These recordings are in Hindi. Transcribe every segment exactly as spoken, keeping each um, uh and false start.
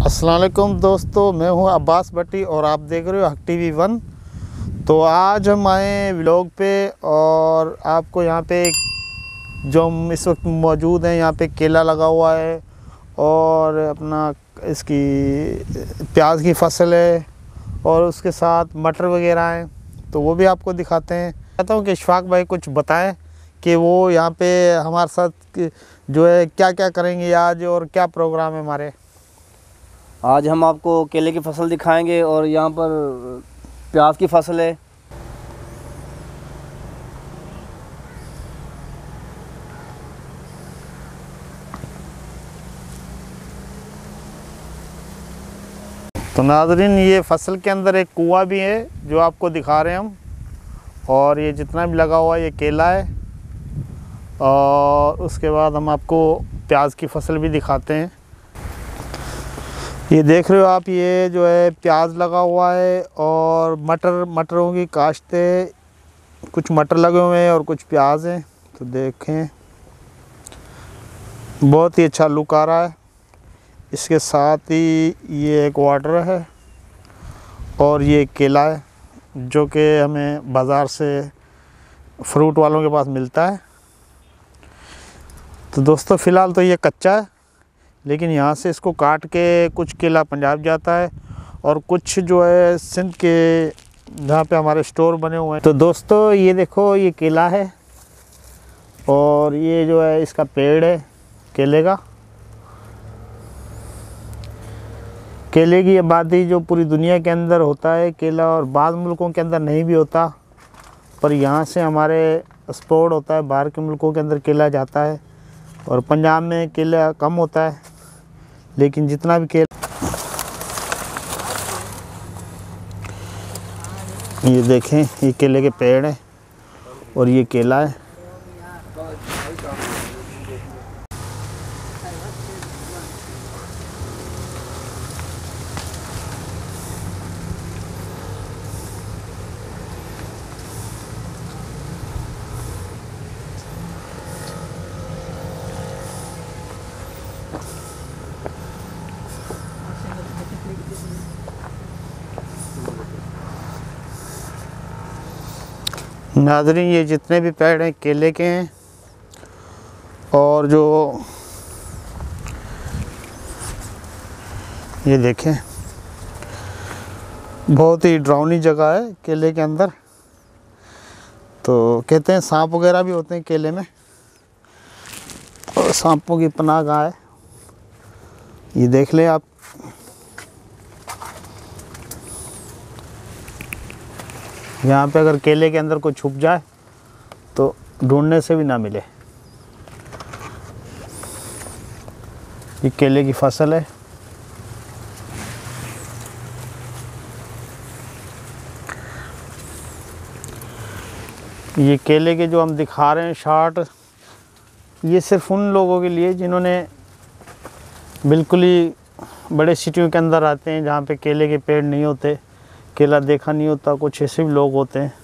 अस्सलाम वालेकुम दोस्तों, मैं हूं अब्बास भट्टी और आप देख रहे हो हक टीवी वन। तो आज हम आए व्लॉग पे और आपको यहां पे जो हम इस वक्त मौजूद हैं, यहां पे केला लगा हुआ है और अपना इसकी प्याज की फसल है और उसके साथ मटर वगैरह हैं, तो वो भी आपको दिखाते हैं। चाहता हूं कि इशफाक भाई कुछ बताएं कि वो यहाँ पे हमारे साथ जो है क्या क्या करेंगे आज और क्या प्रोग्राम है हमारे। आज हम आपको केले की फसल दिखाएंगे और यहाँ पर प्याज की फसल है। तो नाज़रीन, ये फसल के अंदर एक कुआं भी है जो आपको दिखा रहे हैं हम, और ये जितना भी लगा हुआ है ये केला है। और उसके बाद हम आपको प्याज की फसल भी दिखाते हैं। ये देख रहे हो आप, ये जो है प्याज लगा हुआ है और मटर मटरों की काश्त है। कुछ मटर लगे हुए हैं और कुछ प्याज हैं। तो देखें, बहुत ही अच्छा लुक आ रहा है। इसके साथ ही ये एक वाटर है और ये केला है जो कि हमें बाज़ार से फ्रूट वालों के पास मिलता है। तो दोस्तों, फ़िलहाल तो ये कच्चा है, लेकिन यहाँ से इसको काट के कुछ केला पंजाब जाता है और कुछ जो है सिंध के जहाँ पे हमारे स्टोर बने हुए हैं। तो दोस्तों, ये देखो, ये केला है और ये जो है इसका पेड़ है केले का। केले की आबादी जो पूरी दुनिया के अंदर होता है केला, और बाद मुल्कों के अंदर नहीं भी होता, पर यहाँ से हमारे एक्सपोर्ट होता है, बाहर के मुल्कों के अंदर केला जाता है। और पंजाब में केला कम होता है, लेकिन जितना भी केला, ये देखें, ये केले के पेड़ हैं और ये केला है। नाज़रीन, ये जितने भी पेड़ हैं केले के हैं, और जो ये देखें, बहुत ही डरावनी जगह है केले के अंदर। तो कहते हैं सांप वगैरह भी होते हैं केले में, और सांपों की पनाह गाह है। ये देख लें आप, यहाँ पे अगर केले के अंदर कोई छुप जाए तो ढूंढने से भी ना मिले। ये केले की फसल है। ये केले के जो हम दिखा रहे हैं शार्ट, ये सिर्फ उन लोगों के लिए जिन्होंने बिल्कुल ही बड़े सिटियों के अंदर आते हैं, जहाँ पे केले के पेड़ नहीं होते, केला देखा नहीं होता। कुछ ऐसे भी लोग होते हैं।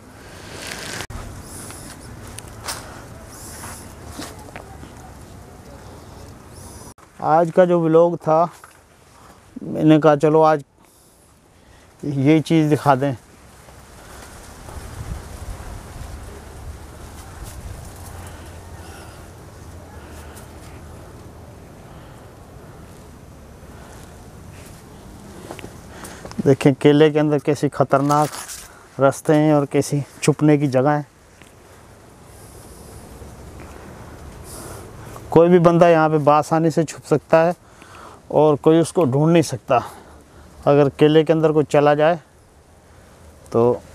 आज का जो व्लॉग था, मैंने कहा चलो आज यही चीज़ दिखा दें। देखें केले के अंदर कैसी ख़तरनाक रास्ते हैं और कैसी छुपने की जगह है। कोई भी बंदा यहाँ पे बआसानी से छुप सकता है और कोई उसको ढूंढ नहीं सकता। अगर केले के अंदर कोई चला जाए तो